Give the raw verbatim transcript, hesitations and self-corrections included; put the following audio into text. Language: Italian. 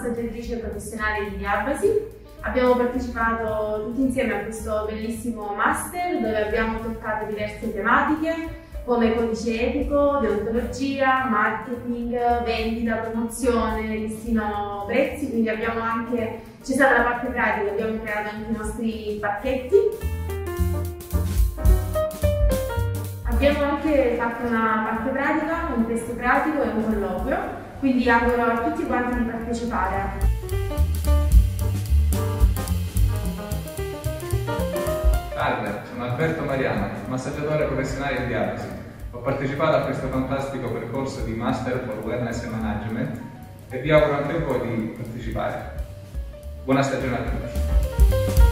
massaggiatrice professionale di diabasi. Abbiamo partecipato tutti insieme a questo bellissimo master dove abbiamo toccato diverse tematiche come codice etico, deontologia, marketing, vendita, promozione, listino prezzi, quindi abbiamo anche, c'è stata la parte pratica, abbiamo creato anche i nostri pacchetti. Abbiamo anche fatto una parte pratica, un test pratico e un colloquio, quindi auguro a tutti quanti di partecipare. Salve, sono Alberto Mariano, massaggiatore professionale di diabasi. Ho partecipato a questo fantastico percorso di Master for Wellness and Management e vi auguro anche voi di partecipare. Buona stagione a tutti!